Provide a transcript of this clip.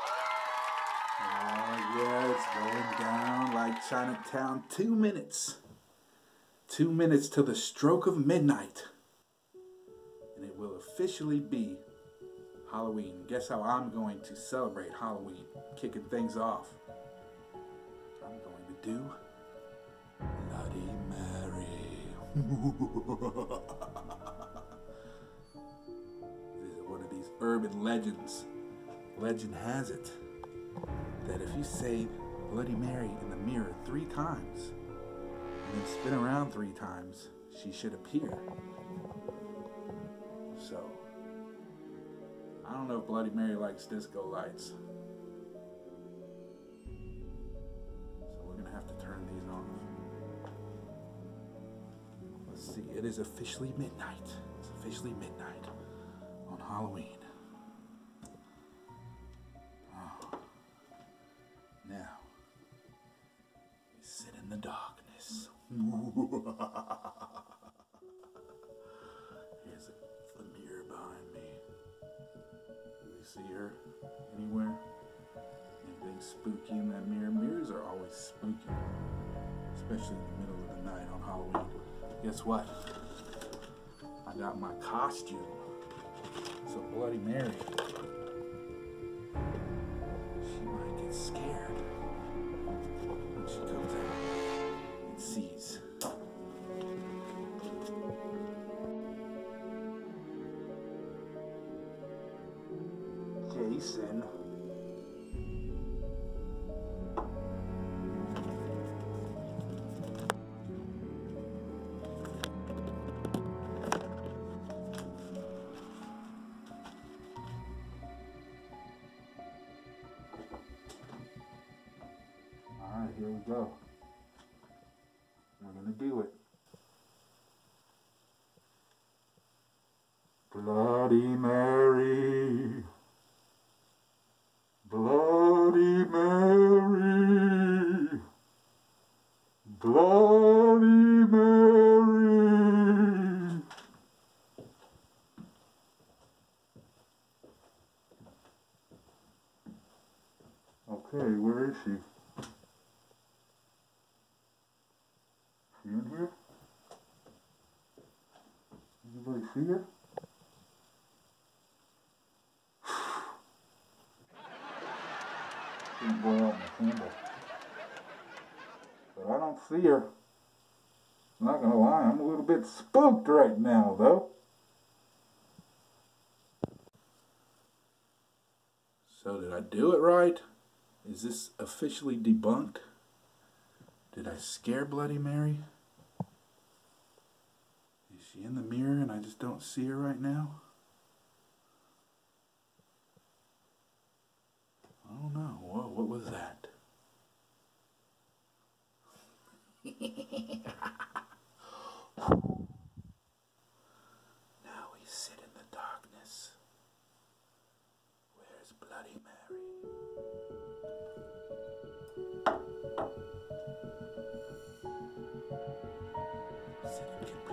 Oh yeah, it's going down like Chinatown. 2 minutes. 2 minutes to the stroke of midnight. And it will officially be Halloween. Guess how I'm going to celebrate Halloween? Kicking things off. I'm going to do Bloody Mary. This is one of these urban legends. Legend has it that if you say Bloody Mary in the mirror 3 times and then spin around 3 times, she should appear. So, I don't know if Bloody Mary likes disco lights. So we're gonna have to turn these off. Let's see, it is officially midnight. It's officially midnight on Halloween. Now, we sit in the darkness. Here's the mirror behind me. Do you see her anywhere? Anything spooky in that mirror? Mirrors are always spooky, especially in the middle of the night on Halloween. Guess what? I got my costume. It's a Bloody Mary. She might get scared when she comes out and sees. Jason. Alright, here we go. We're gonna do it. Bloody Mary. Bloody Mary. Bloody Mary. Okay, where is she? She in here? Anybody see her? Didn't blow out my candle. But I don't see her. I'm not gonna lie, I'm a little bit spooked right now, though. So did I do it right? Is this officially debunked? Did I scare Bloody Mary? Is she in the mirror and I just don't see her right now? I don't know. Whoa, what was that? Now we sit in the darkness. Where's Bloody Mary? Sit in